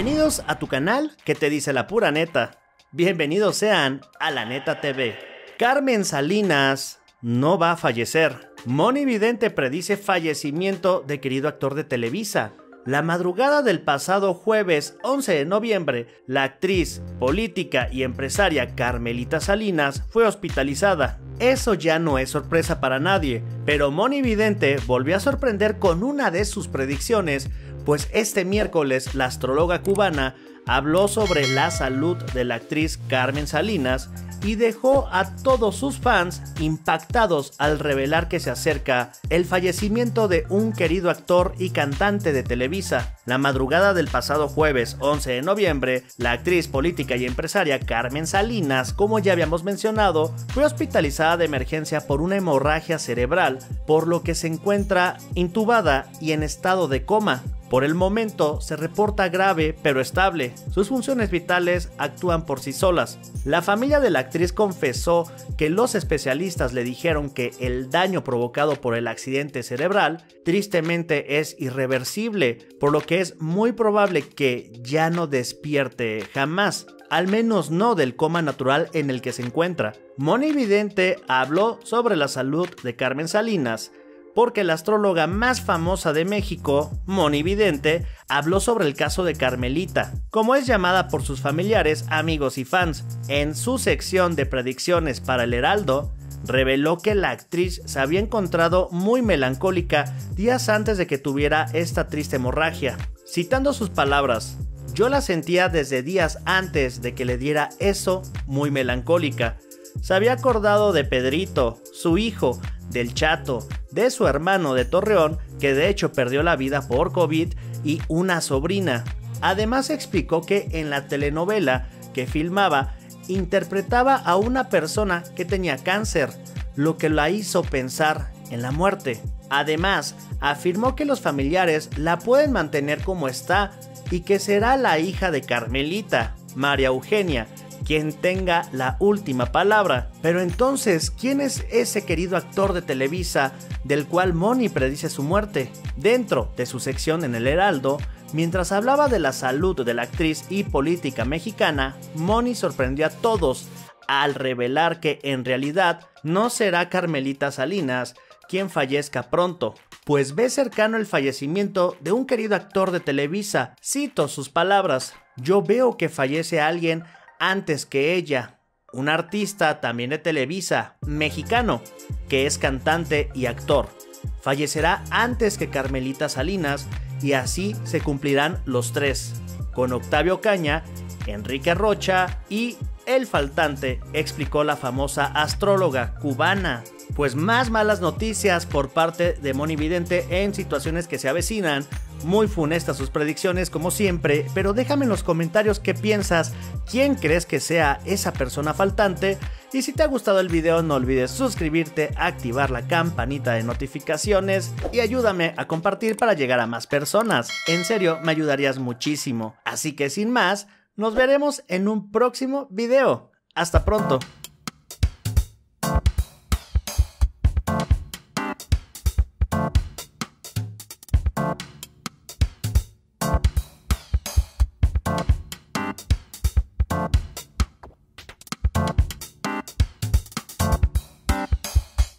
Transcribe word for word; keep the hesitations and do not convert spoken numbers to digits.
Bienvenidos a tu canal que te dice la pura neta. Bienvenidos sean a La Neta T V. Carmen Salinas no va a fallecer. Moni Vidente predice fallecimiento de querido actor de Televisa. La madrugada del pasado jueves once de noviembre, la actriz, política y empresaria Carmelita Salinas fue hospitalizada. Eso ya no es sorpresa para nadie, pero Moni Vidente volvió a sorprender con una de sus predicciones, pues este miércoles la astróloga cubana habló sobre la salud de la actriz Carmen Salinas y dejó a todos sus fans impactados al revelar que se acerca el fallecimiento de un querido actor y cantante de Televisa. La madrugada del pasado jueves once de noviembre, la actriz, política y empresaria Carmen Salinas, como ya habíamos mencionado, fue hospitalizada de emergencia por una hemorragia cerebral, por lo que se encuentra intubada y en estado de coma. Por el momento se reporta grave pero estable. Sus funciones vitales actúan por sí solas. La familia de la actriz confesó que los especialistas le dijeron que el daño provocado por el accidente cerebral tristemente es irreversible, por lo que es muy probable que ya no despierte jamás, al menos no del coma natural en el que se encuentra. Moni Vidente habló sobre la salud de Carmen Salinas, porque la astróloga más famosa de México, Moni Vidente, habló sobre el caso de Carmelita, como es llamada por sus familiares, amigos y fans. En su sección de predicciones para El Heraldo, reveló que la actriz se había encontrado muy melancólica días antes de que tuviera esta triste hemorragia. Citando sus palabras: "Yo la sentía desde días antes de que le diera eso, muy melancólica. Se había acordado de Pedrito, su hijo, del Chato, de su hermano de Torreón, que de hecho perdió la vida por COVID, y una sobrina". Además explicó que en la telenovela que filmaba interpretaba a una persona que tenía cáncer, lo que la hizo pensar en la muerte. Además, afirmó que los familiares la pueden mantener como está y que será la hija de Carmelita, María Eugenia, quien tenga la última palabra. Pero entonces, ¿quién es ese querido actor de Televisa del cual Moni predice su muerte? Dentro de su sección en El Heraldo, mientras hablaba de la salud de la actriz y política mexicana, Moni sorprendió a todos al revelar que en realidad no será Carmelita Salinas quien fallezca pronto, pues ve cercano el fallecimiento de un querido actor de Televisa. Cito sus palabras: "Yo veo que fallece alguien antes que ella, un artista también de Televisa, mexicano, que es cantante y actor. Fallecerá antes que Carmelita Salinas y así se cumplirán los tres, con Octavio Caña, Enrique Rocha y el faltante", explicó la famosa astróloga cubana. Pues más malas noticias por parte de Moni Vidente en situaciones que se avecinan. Muy funestas sus predicciones como siempre, pero déjame en los comentarios qué piensas, quién crees que sea esa persona faltante, y si te ha gustado el video no olvides suscribirte, activar la campanita de notificaciones y ayúdame a compartir para llegar a más personas. En serio, me ayudarías muchísimo. Así que sin más, nos veremos en un próximo video. Hasta pronto.